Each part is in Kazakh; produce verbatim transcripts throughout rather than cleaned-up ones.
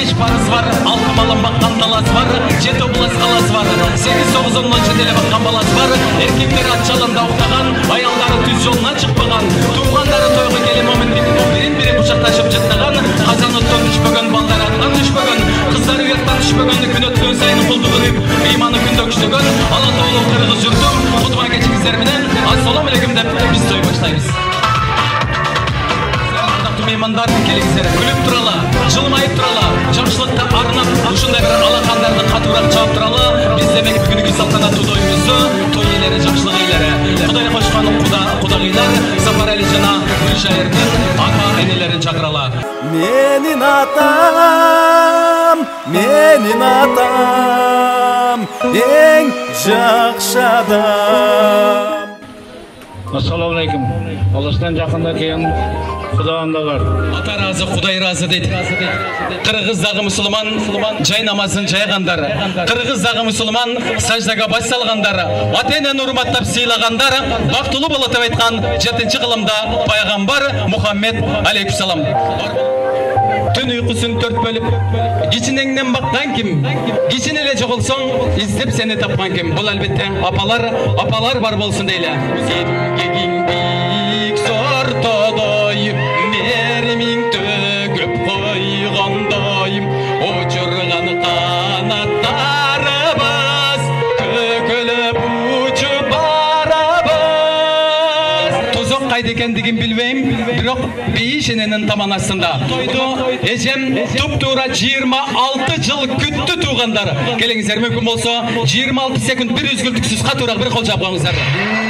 беш парыз бар, алты малын баққан талас бар, жеті облас қаласы бар, сегіз тоғыз оннан жетеле баққан баласы бар. Еркектер ат жалында оқтаған, аялдары түз жолына шықпаған, туғандары тойға келе моментік бірін-бірі құшақташып жаттаған, қазан оттан түшпеген, балдар атқан түшпеген, қыздар ұяттан түшпеген, күн өткен сайын құлды қырып, иманы күнді күштеген, ала толы қырғыз жүрдім, құтыма кешіңіздерменен, ассалаумағалейкум деп біз той баштаймыз. Меймандар келіңіздер, күліп тұрала, жылмайып тұрала, жақшылыққа арнап, ұшындай бір алақандарды қатурақ жауап тұрала, біз демек бүгінгі салтанатты тойымызды, той иелері, жақшылық иелері, Құдай қошқаның құдағилар, Сапар әлі жана Гүлшайырдың ата-енелерін шақырала. Менің атам, менің атам, ең жақсы адам. Ассалаумағалейкум. Алыстан жақында келген Құдағандағар. Ата разы, Құдай разы дейді. Қырғыздағы мұсылман жай намазын жайғандар. Қырғыздағы мұсылман саждаға бас салғандар. Ата-енені урматтап сыйлағандар. Бақтылы болып айтқан жетінші ғылымда пайғамбар Мұхаммед алейкуссалам. Түн ұйқысын төрт бөліп, кичинеңнен баққан кім? Кичинеле жоғылсаң, іздеп сені тапқан кім? Бұл әлбетте апалар, апалар бар болсын дейлі. Сен биік сортадай, мерімін төгіп қойғандай, ұшырған қанаттары бас, көкіліп ұшып барабыз. Тозақ қайды екендігін білмейм, бірақ бейшененің таман астында. Тойды ежем тұп-тура жиырма алты жыл күтті туғандар. Келіңіздер, мүмкін болса, жиырма алты секунд бір үзгілтіксіз қатурақ бір қол жапқаңыздар.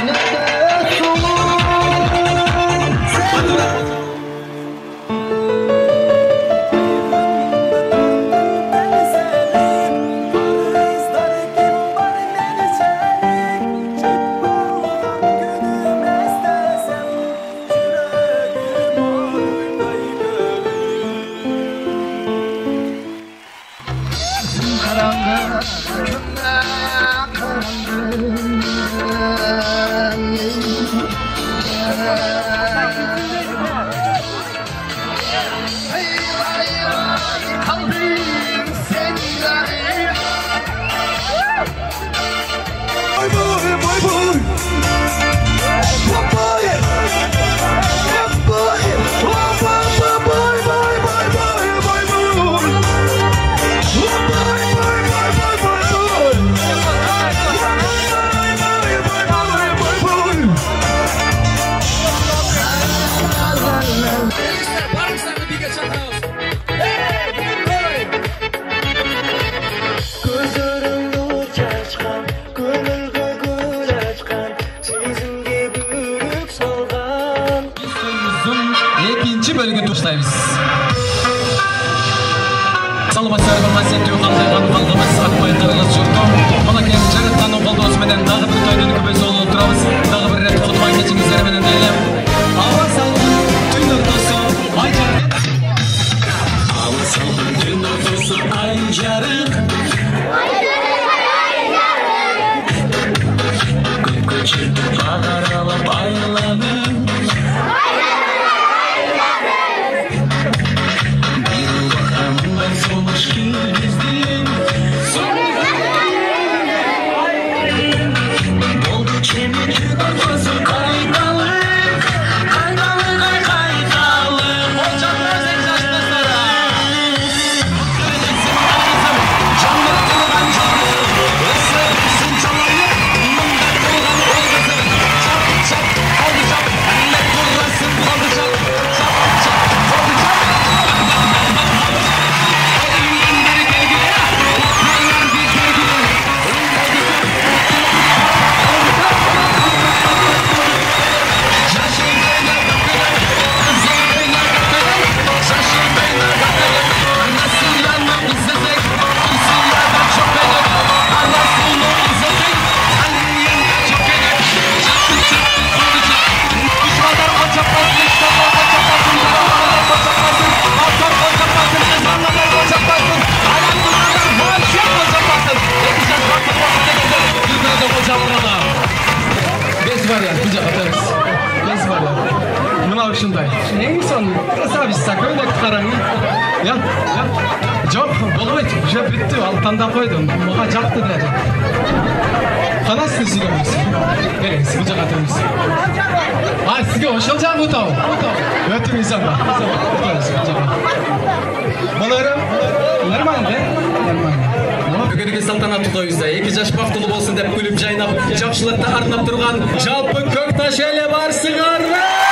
Bölümü tuşlayız. Salvatlar ve maziyeti yukarıdan kaldığımız akbayı tarılız yurdu. Ona kendi jarıttanın koldu osmeden dağı bir toydun kübesi olu oturabız. Dağı bir ret kutmayın geçingizleri benden deyilem. Ava salın tüm ortası ay jarık. Ava salın tüm ortası ay jarık. Ay jarık ay jarık. Gök çırpı bağır alıp aylanır. Мынау ушундай. Эң сонун красавица, көйнөк караң. Я, я. Жоқ, болмайды. Уже бітті, ал таңдап қойдым. Маған жақты деді. Қана сізді сүйгенбіз. Келіңіз, бұл жаққа тұрыңыз. А, сізге ошол жақ отау. Өтіңіз аңға. Өтіңіз бұл жаққа. Болары? Нормально, нормально. Бүгінгі салтанатты тойымызда екі жаш бақтылы болсын деп күліп жайнап, жақшылықты арнап тұрған жалпы Көкташ елі барсыңар.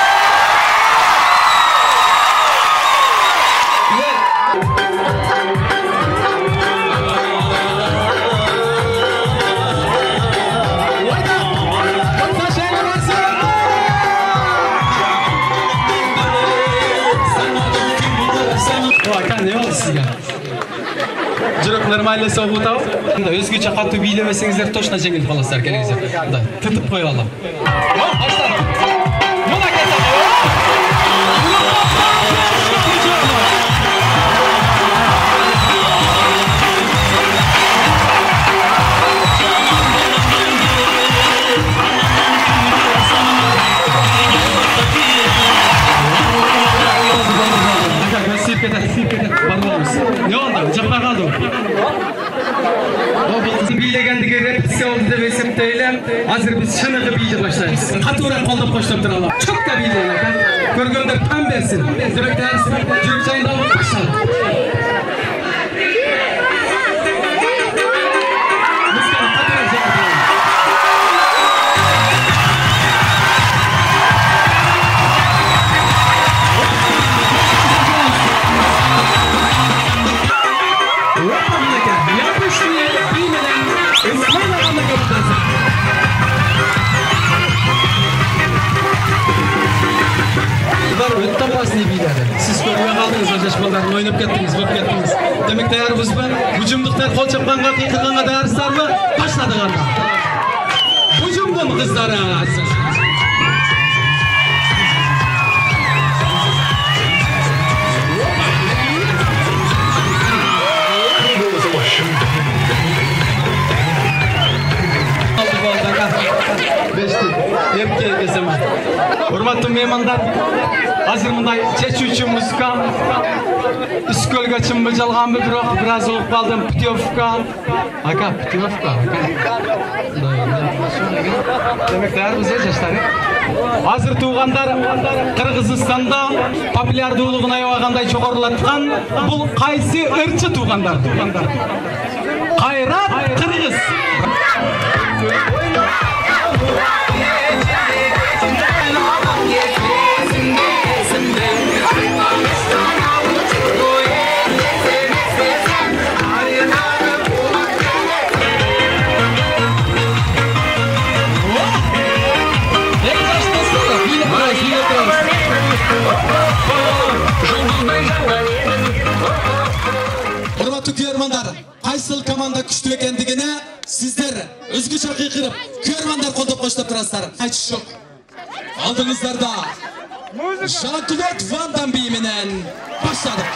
Жүрек нормально соғып отау. Өзгече қатты билемесеңіздер точно жеңіліп қаласыздар. Келіңіздер. Тытып қой алам. Ne oldu? Cevap kaldı. O bu bildiğindeki repetisiyon oldu da esepteyle hazır biz şınığı bildi başlayız. Katırak kolda koşturup duralım. Çok da bildiğinler. Görgünler pembesin. Demek dersin. Cürük çayında başlayalım. Ötten basını biledi. Siz görmeye kaldınız, arkadaşlarla oynayıp gettiniz, bakıp gettiniz. Demek değerimiz mı? Hücumluklar kol çapkanға, қиқығанға değersizler mi? Başladık anda. Hücumdun kızları arası. Епке keseme. Hurmatlı mehmanlar, hazır mınday çeçüçü muzika. Üskölge çımı çalğan bir bırak, biraz olup kaldım Pütyovka. Aka, Pütyovka. Demek değer bize yaşları. Hazır tuğanlar, Kırgızistanda popülerduğuluğuna yoğağanday çoğurlatkan, bu kaysi ırçı tuğanlar. Kayrat Kırgız. Hurmatlı kuyarmanlar, qaysıl komanda күчтүү экендигине сиздер өзгөчө кыйкырып, kuyarmanlar колдоп коштоп турасыздар. Айтыш жок. Алдыңыздарда Jean-Claude Van Damme менен баштадык.